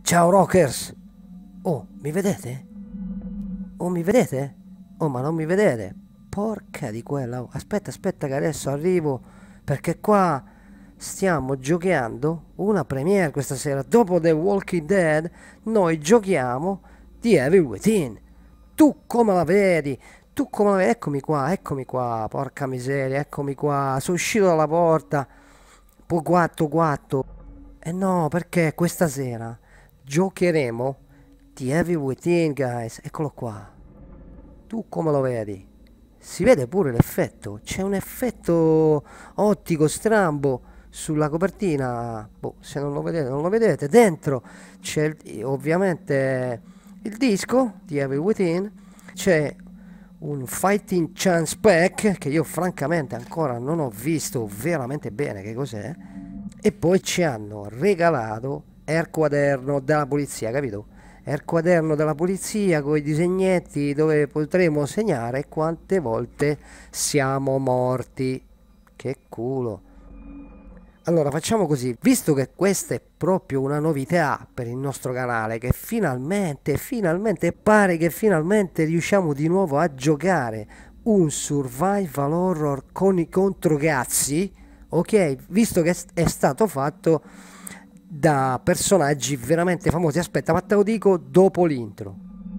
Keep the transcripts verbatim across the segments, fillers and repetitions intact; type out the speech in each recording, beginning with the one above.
Ciao Rockers! Oh, mi vedete? Oh, mi vedete? Oh, ma non mi vedete? Porca di quella. Oh, aspetta, aspetta che adesso arrivo, perché qua stiamo giocando una premiere questa sera. Dopo The Walking Dead, noi giochiamo The Evil Within. Tu come la vedi? Tu come la vedi? Eccomi qua, eccomi qua, porca miseria, eccomi qua. Sono uscito dalla porta. Poi guatto, guatto. E no, perché questa sera giocheremo The Evil Within, guys. Eccolo qua. Tu come lo vedi? Si vede pure l'effetto. C'è un effetto ottico strambo sulla copertina. Boh, se non lo vedete, non lo vedete. Dentro c'è il- ovviamente il disco di Evil Within. C'è un Fighting Chance Pack che io francamente ancora non ho visto veramente bene che cos'è. E poi ci hanno regalato il quaderno della polizia, capito? È il quaderno della polizia con i disegnetti dove potremo segnare quante volte siamo morti. Che culo. Allora facciamo così, visto che questa è proprio una novità per il nostro canale, che finalmente, finalmente pare che finalmente riusciamo di nuovo a giocare un survival horror con i controgazzi, ok? Visto che è stato fatto da personaggi veramente famosi. Aspetta, ma te lo dico dopo l'intro.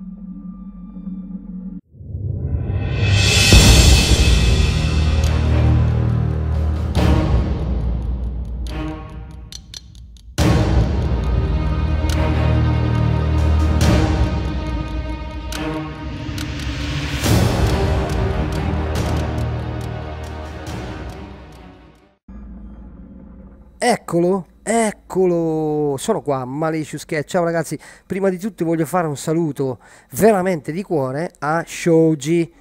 Eccolo, eccolo, sono qua, Malicious Cat. Ciao ragazzi, prima di tutto voglio fare un saluto veramente di cuore a Shoji.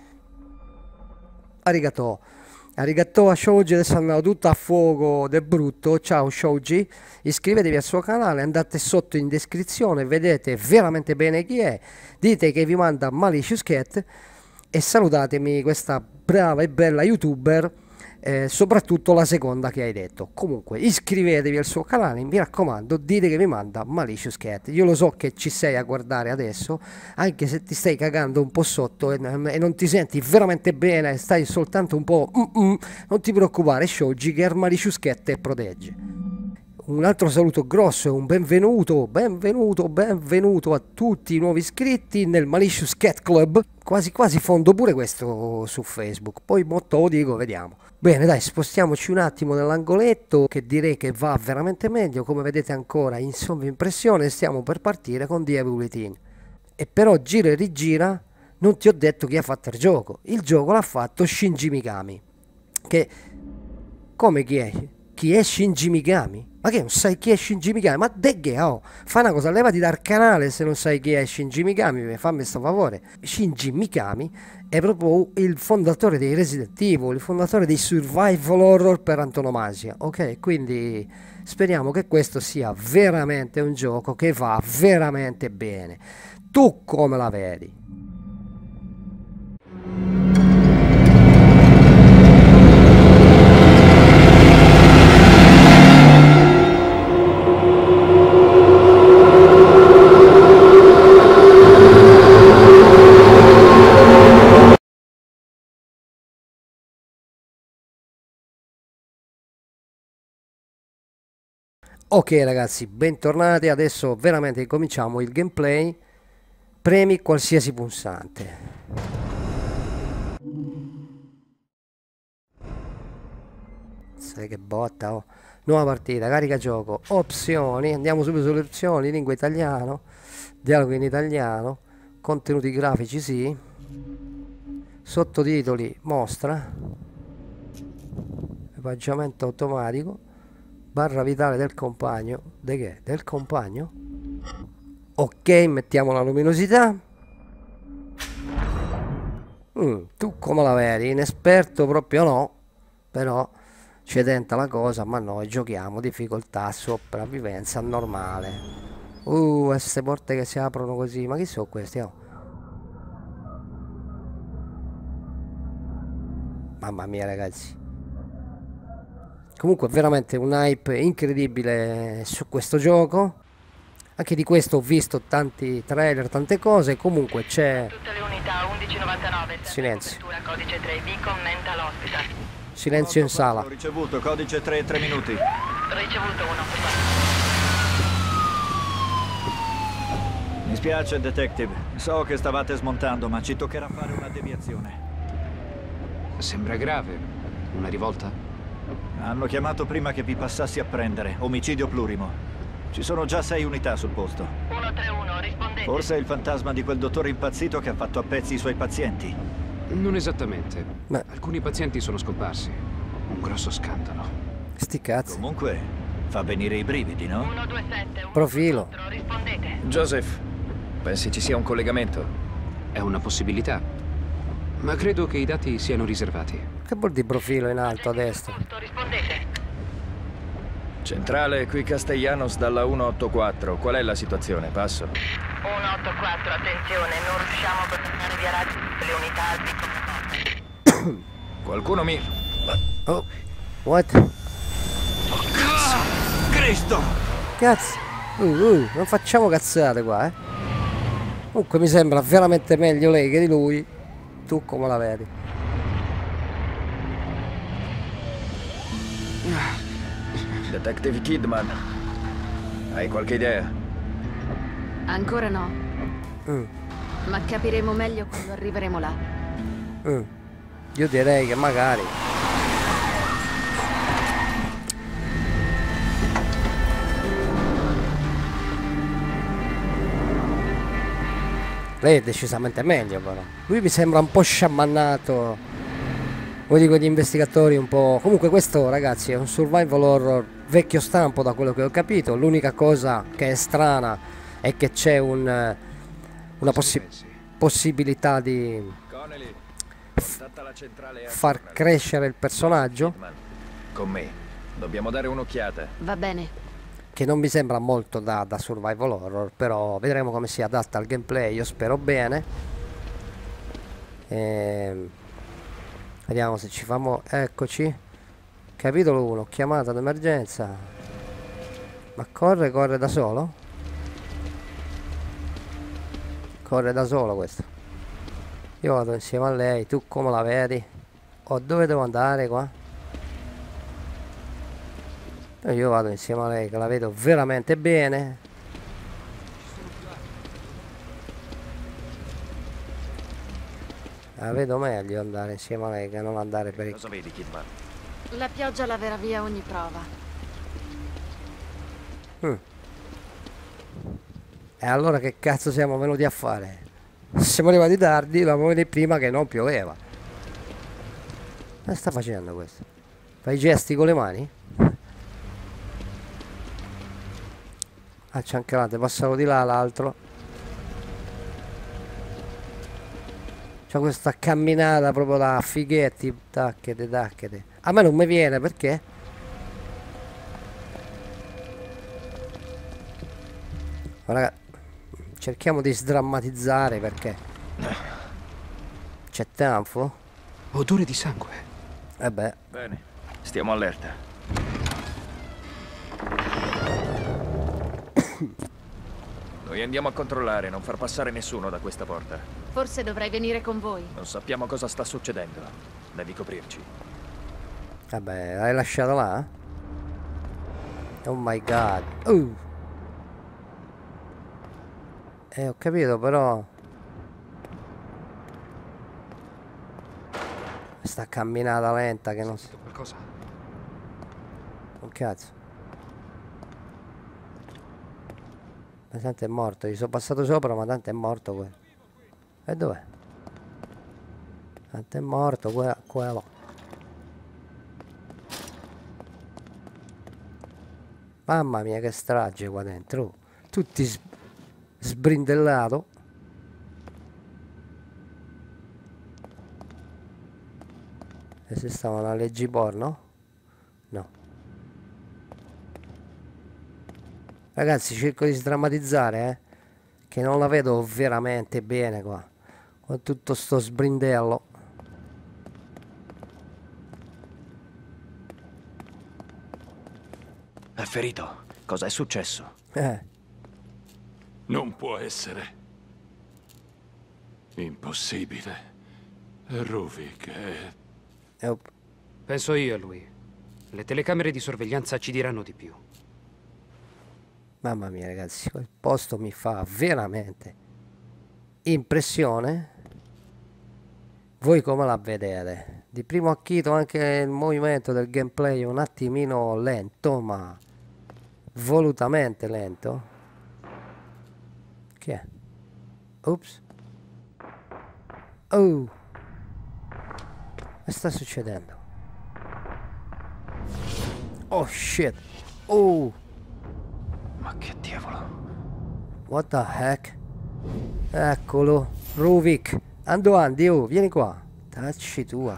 Arigato. Arigato a Shoji, adesso è andato tutto a fuoco del brutto. Ciao Shoji, iscrivetevi al suo canale, andate sotto in descrizione, vedete veramente bene chi è, dite che vi manda Malicious Cat e salutatemi questa brava e bella youtuber. Eh, soprattutto la seconda che hai detto. Comunque iscrivetevi al suo canale, mi raccomando, dite che mi manda Malicious Cat. Io lo so che ci sei a guardare adesso, anche se ti stai cagando un po' sotto e, e non ti senti veramente bene, stai soltanto un po' mm -mm, non ti preoccupare, Shoji, che il Malicious Cat te protegge. Un altro saluto grosso e un benvenuto, benvenuto, benvenuto a tutti i nuovi iscritti nel Malicious Cat Club. Quasi quasi fondo pure questo su Facebook, poi molto lo dico, vediamo. Bene, dai, spostiamoci un attimo nell'angoletto, che direi che va veramente meglio. Come vedete ancora in sovraimpressione stiamo per partire con The Evil Within. E però gira e rigira non ti ho detto chi ha fatto il gioco. Il gioco l'ha fatto Shinji Mikami. Che... come chi è? Chi è Shinji Mikami? Ma che non sai chi è Shinji Mikami? Ma de che? Oh, fai una cosa, levati dal canale se non sai chi è Shinji Mikami, fammi questo favore. Shinji Mikami è proprio il fondatore dei Resident Evil, il fondatore dei survival horror per antonomasia, ok? Quindi speriamo che questo sia veramente un gioco che va veramente bene. Tu come la vedi? Ok ragazzi, bentornati, adesso veramente cominciamo il gameplay. Premi qualsiasi pulsante. Sai che botta, oh. Nuova partita, carica gioco, opzioni, andiamo subito sulle opzioni, lingua italiano, dialogo in italiano, contenuti grafici sì, sottotitoli mostra, equipaggiamento automatico, barra vitale del compagno, de che? Del compagno? Ok, mettiamo la luminosità. Mm, tu come la vedi? Inesperto proprio no, però ci tenta la cosa, ma noi giochiamo difficoltà sopravvivenza normale. Uh, queste porte che si aprono così, ma chi sono questi? Oh. Mamma mia ragazzi. Comunque veramente un hype incredibile su questo gioco. Anche di questo ho visto tanti trailer, tante cose. Comunque c'è... Tutte le unità undici novantanove. Silenzio. Codice tre B commenta l'ospita. Silenzio in sala. Ho ricevuto codice tre, tre minuti. Ricevuto uno. Mi spiace, detective. So che stavate smontando, ma ci toccherà fare una deviazione. Sembra grave. Una rivolta? Hanno chiamato prima che vi passassi a prendere. Omicidio plurimo. Ci sono già sei unità sul posto. uno tre uno, rispondete. Forse è il fantasma di quel dottore impazzito che ha fatto a pezzi i suoi pazienti. Non esattamente. Beh. Alcuni pazienti sono scomparsi. Un grosso scandalo. Sti cazzi. Comunque, fa venire i brividi, no? uno due sette. Profilo. Rispondete. Joseph, pensi ci sia un collegamento? È una possibilità. Ma credo che i dati siano riservati. Che vuol dire profilo in alto a destra? Rispondete. Centrale, qui Castellanos dalla uno otto quattro. Qual è la situazione? Passo. uno otto quattro, attenzione, non riusciamo a contattare via radio le unità al pico. Qualcuno mi... Oh, what? Cristo! Cazzo. Uh, uh, non facciamo cazzate qua, eh. Comunque mi sembra veramente meglio lei che di lui. Tu come la vedi? Detective Kidman, hai qualche idea? Ancora no, Mm, ma capiremo meglio quando arriveremo là. mm. Io direi che magari... Lei è decisamente meglio però. Lui mi sembra un po' sciamannato. Uno di quegli investigatori un po'... Comunque questo, ragazzi, è un survival horror vecchio stampo da quello che ho capito. L'unica cosa che è strana è che c'è un, una possi possibilità di Connelly, contatta la centrale far crescere il personaggio, Kidman, con me. Dobbiamo dare un'occhiata. Va bene. che non mi sembra molto da, da survival horror, però vedremo come si adatta al gameplay, io spero bene. Ehm... Vediamo se ci famo... Eccoci. Capitolo uno. Chiamata d'emergenza. Ma corre, corre da solo? Corre da solo questo. Io vado insieme a lei. Tu come la vedi? Oh, dove devo andare qua? E io vado insieme a lei che la vedo veramente bene. La vedo meglio andare insieme a lei che non andare per il... Cosa vedi, Kidman? La pioggia laverà via ogni prova. Mm. E allora che cazzo siamo venuti a fare? Siamo arrivati tardi, dovevamo venire prima che non pioveva. Che sta facendo questo? Fai gesti con le mani? Ah, c'è anche l'altro, passano di là l'altro. C'è questa camminata proprio da fighetti, tacchete, tacchete. A me non mi viene, perché? Raga, cerchiamo di sdrammatizzare perché c'è tanfo. Odore di sangue. Eh beh, Bene, stiamo allerta. Noi andiamo a controllare, non far passare nessuno da questa porta. Forse dovrei venire con voi. Non sappiamo cosa sta succedendo. Devi coprirci. vabbè, l'hai lasciato là? Oh my god. Uh. Eh, ho capito, però sta camminata lenta che non si... Qualcosa? Un cazzo. Ma tanto è morto, gli sono passato sopra, ma tanto è morto quello. E dov'è? Tanto è morto que quello. Mamma mia che strage qua dentro. Tutti s sbrindellato. E se stavano a leggi porno? No. Ragazzi, cerco di sdrammatizzare, eh, che non la vedo veramente bene qua, con tutto sto sbrindello. È ferito. Cosa è successo? Eh, Non può essere. Impossibile. Ruvik è... Eh, Penso io a lui. Le telecamere di sorveglianza ci diranno di più. mamma mia ragazzi, quel posto mi fa veramente impressione. Voi come la vedete? Di primo acchito anche il movimento del gameplay è un attimino lento, ma volutamente lento. Che è? Ops. Oh. Che sta succedendo? Oh shit. Oh. Ma che diavolo? What the heck? Eccolo. Ruvik. Ando Andy, oh, vieni qua. Tacci tua.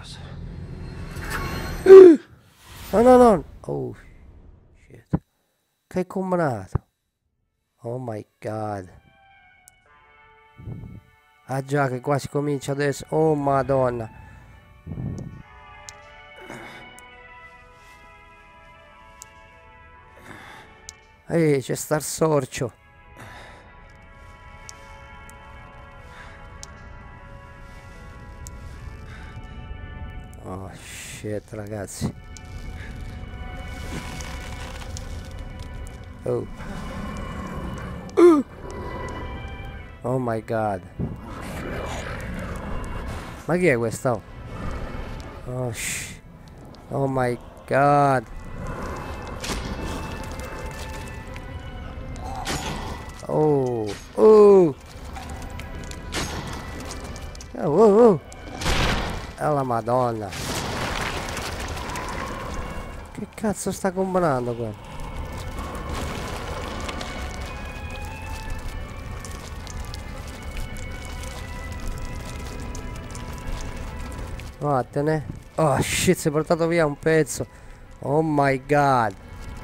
No, no, no. Oh, shit. Che hai combinato? Oh my god. Ah già, che qua si comincia adesso. Oh madonna. Ehi, c'è sta il sorcio. Oh shit ragazzi. Oh. Oh my god. Ma chi è questo? Oh shit. Oh my god. Oh. Oh. Oh oh oh. Alla madonna. Che cazzo sta combinando qua? Vattene. Oh shit, si è portato via un pezzo. Oh my god.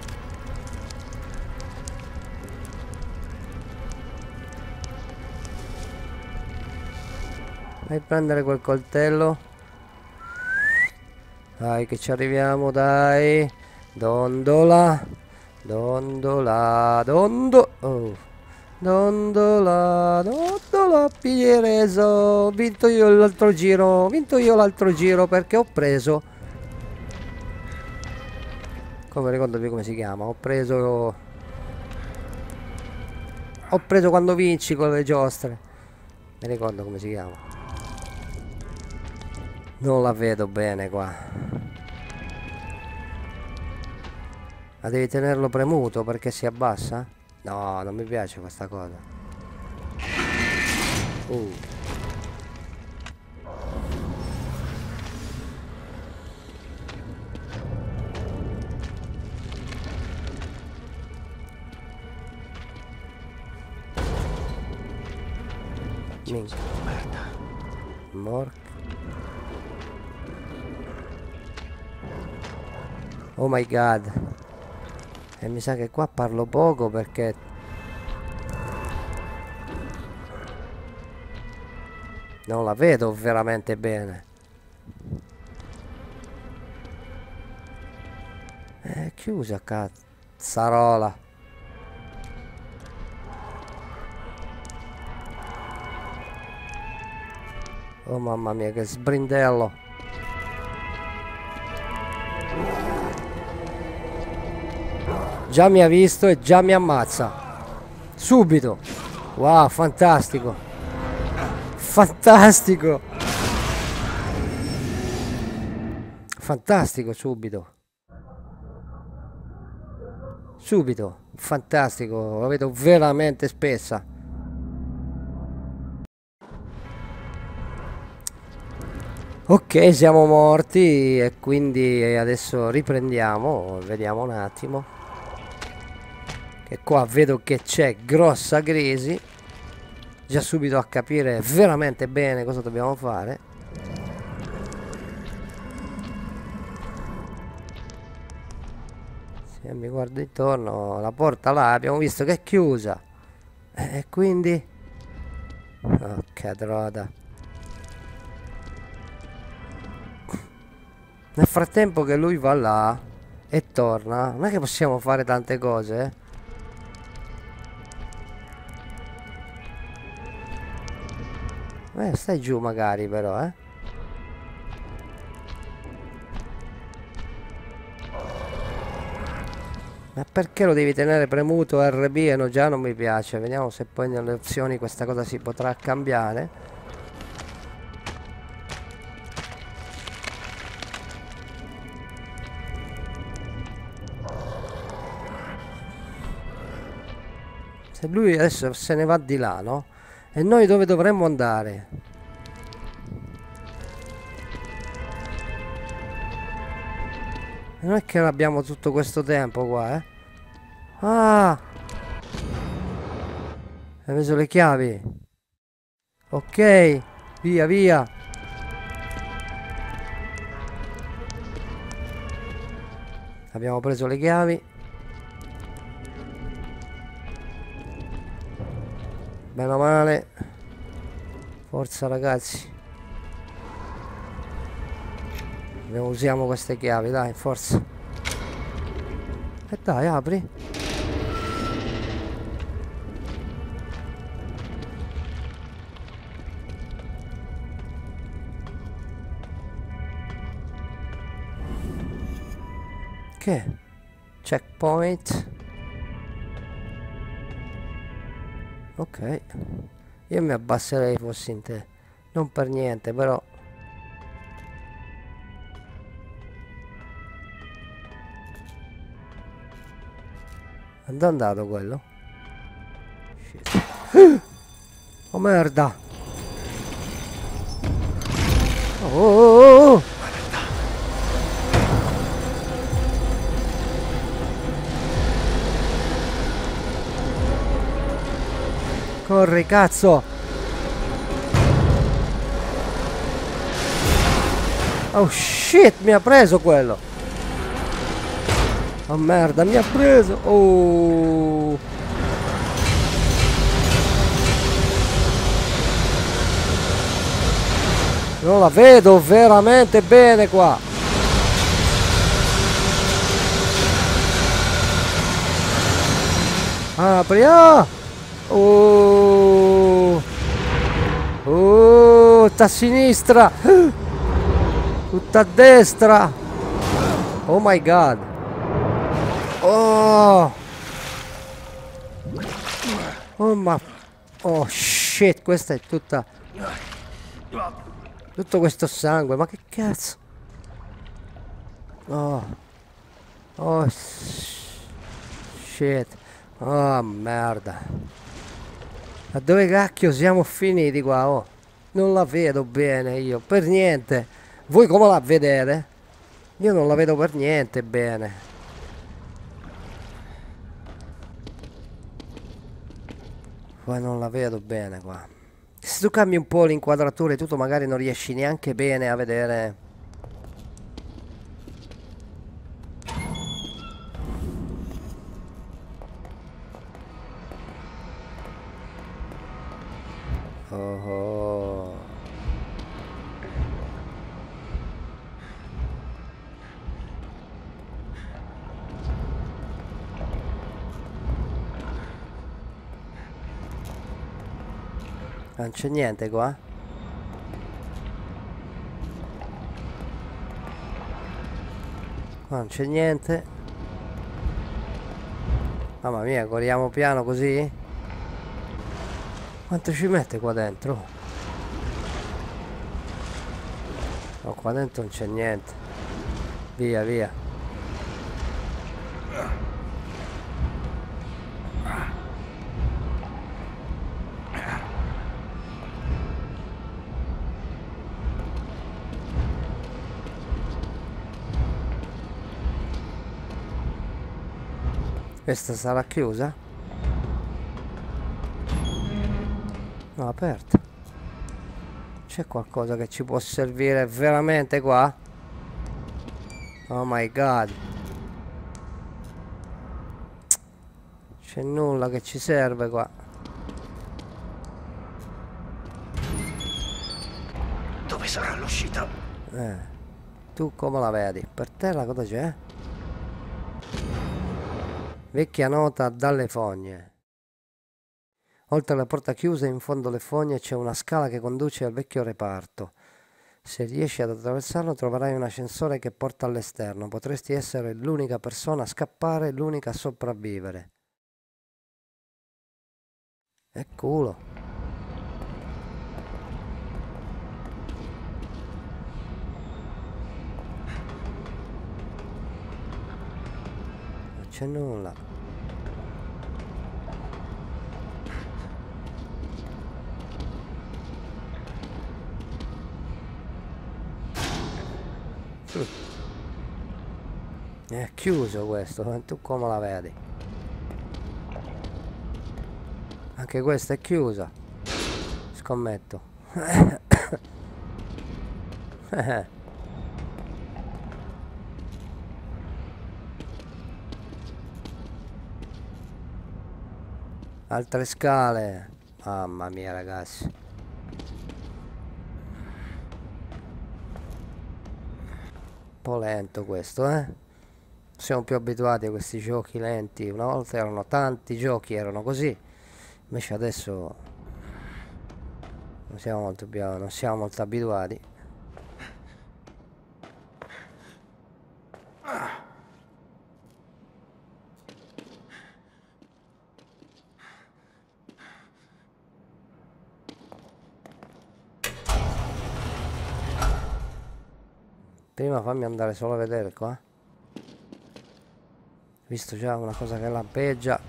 Vai a prendere quel coltello. Dai che ci arriviamo, dai. Dondola. Dondola. Dondo. Oh. Dondola. Dondola. Pigliereso. Ho vinto io l'altro giro. Ho vinto io l'altro giro perché ho preso. Come ricordo più come si chiama. Ho preso. Ho preso quando vinci con le giostre. Mi ricordo come si chiama. Non la vedo bene qua. Ma devi tenerlo premuto perché si abbassa? No, non mi piace questa cosa. Uh. Minchia. Merda. Morca. Oh my god. E mi sa che qua parlo poco perché non la vedo veramente bene. È chiusa cazzarola. Oh mamma mia che sbrindello. Già mi ha visto e già mi ammazza. Subito. Wow, fantastico. Fantastico. Fantastico, subito. Subito. Fantastico. La vedo veramente spessa. Ok, siamo morti e quindi adesso riprendiamo. Vediamo un attimo. E qua vedo che c'è grossa crisi. Già subito a capire veramente bene cosa dobbiamo fare. Se mi guardo intorno, la porta là abbiamo visto che è chiusa. E quindi... oh, che droga. Nel frattempo che lui va là e torna, non è che possiamo fare tante cose, eh? Eh, stai giù magari però, eh. Ma perché lo devi tenere premuto R B e no, già non mi piace. Vediamo se poi nelle opzioni questa cosa si potrà cambiare. Se lui adesso se ne va di là, no? E noi dove dovremmo andare? Non è che abbiamo tutto questo tempo qua, eh? Ah! Hai preso le chiavi? Ok, via, via. Abbiamo preso le chiavi. Bene o male. Forza ragazzi. Abbiamo, usiamo queste chiavi, dai, forza. E dai, apri. Che? Checkpoint. Ok. Io mi abbasserei fossi in te. Non per niente, però. Dove è andato quello? Shit. Oh merda! Oh, oh, oh. Corri cazzo! Oh shit, mi ha preso quello! Oh merda, mi ha preso! Oh! Non la vedo veramente bene qua! Apri! Ah! Oh! Oh! Tutta a sinistra! Tutta a destra! Oh my god! Oh! Oh ma... Oh shit, questa è tutta... Tutto questo sangue, ma che cazzo? Oh! Oh shit! Oh merda! Ma dove cacchio siamo finiti qua? Oh! Non la vedo bene io, per niente! Voi come la vedete? Io non la vedo per niente bene. Poi non la vedo bene qua. Se tu cambi un po' l'inquadratura e tutto magari non riesci neanche bene a vedere. Oh oh. Non c'è niente qua. Qua non c'è niente. Mamma mia, corriamo piano così? Quanto ci mette qua dentro? No, qua dentro non c'è niente. Via, via. Questa sarà chiusa? No, aperta. C'è qualcosa che ci può servire veramente qua? Oh my god. C'è nulla che ci serve qua. Dove sarà l'uscita? Eh. Tu come la vedi? Per terra cosa c'è? Vecchia nota dalle fogne. Oltre alla porta chiusa in fondo alle fogne c'è una scala che conduce al vecchio reparto. Se riesci ad attraversarlo troverai un ascensore che porta all'esterno. Potresti essere l'unica persona a scappare, l'unica a sopravvivere. È culo. Non c'è nulla. È chiuso questo, tu come la vedi? Anche questa è chiusa. Scommetto. Altre scale. Mamma mia ragazzi. Un po' lento questo, eh? Siamo più abituati a questi giochi lenti. Una volta erano tanti giochi, erano così. Invece adesso non siamo molto, non siamo molto abituati. Prima fammi andare solo a vedere qua. Visto già una cosa che lampeggia.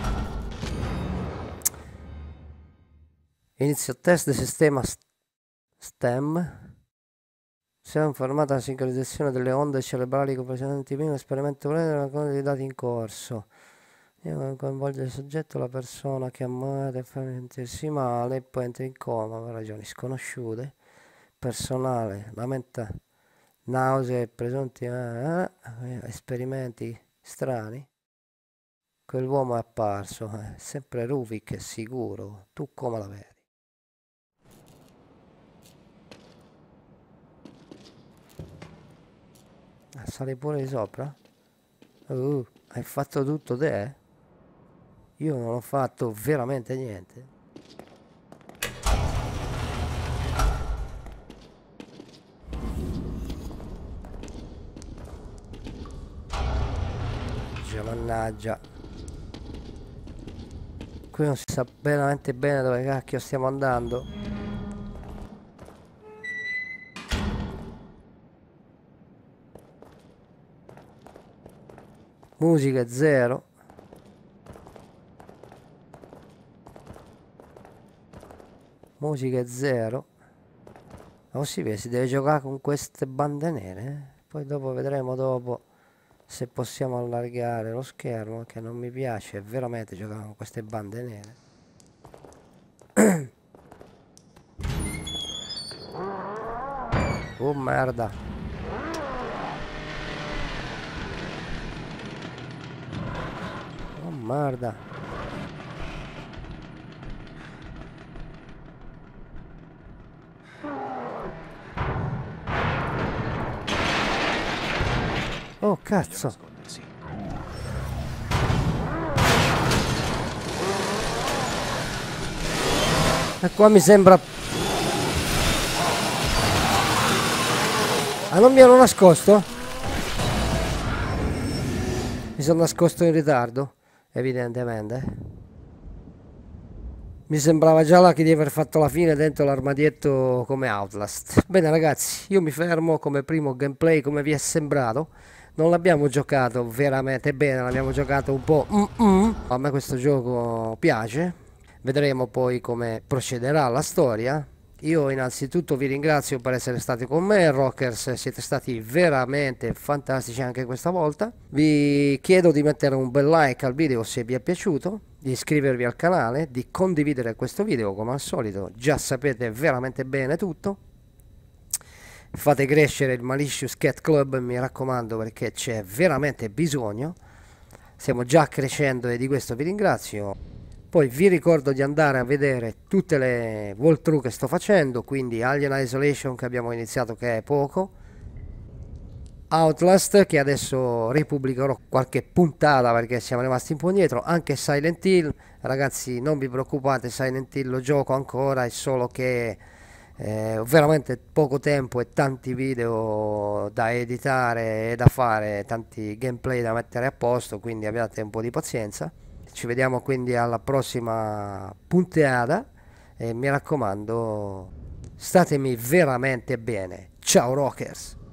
Inizio test del sistema STEM. Si è informata la sincronizzazione delle onde cerebrali presenti prima. Esperimento una cosa di dati in corso. Coinvolge il soggetto, la persona che muore, fa sentirsi male e poi entra in coma per ragioni sconosciute. Personale lamenta nausea e presunti eh, eh, esperimenti strani. Quell'uomo è apparso, è sempre Ruvik, è sicuro. Tu come la vedi? Ah, sali pure di sopra? Uh, hai fatto tutto te? Io non ho fatto veramente niente. Mannaggia, qui non si sa veramente bene dove cacchio stiamo andando. Musica zero. Musica zero. Ma si vede, si deve giocare con queste bande nere, eh? Poi dopo vedremo dopo se possiamo allargare lo schermo, che non mi piace veramente giocare con queste bande nere. Oh merda. Oh merda. Oh cazzo. E qua mi sembra... Ah, non mi ero nascosto? Mi sono nascosto in ritardo, evidentemente. Mi sembrava già là che di aver fatto la fine dentro l'armadietto come Outlast. Bene ragazzi, io mi fermo come primo gameplay, come vi è sembrato. Non l'abbiamo giocato veramente bene, l'abbiamo giocato un po'... Mm-mm. A me questo gioco piace. Vedremo poi come procederà la storia. Io innanzitutto vi ringrazio per essere stati con me, Rockers, siete stati veramente fantastici anche questa volta. Vi chiedo di mettere un bel like al video se vi è piaciuto, di iscrivervi al canale, di condividere questo video come al solito, già sapete veramente bene tutto. Fate crescere il Malicious Cat Club, mi raccomando, perché c'è veramente bisogno. Stiamo già crescendo e di questo vi ringrazio. Poi vi ricordo di andare a vedere tutte le walkthrough che sto facendo, quindi Alien Isolation che abbiamo iniziato, che è poco, Outlast, che adesso ripubblicherò qualche puntata perché siamo rimasti un po' indietro. Anche Silent Hill, ragazzi, non vi preoccupate, Silent Hill lo gioco ancora, è solo che eh, ho veramente poco tempo e tanti video da editare e da fare, tanti gameplay da mettere a posto, quindi abbiate un po' di pazienza. Ci vediamo quindi alla prossima puntata e mi raccomando, statemi veramente bene. Ciao Rockers!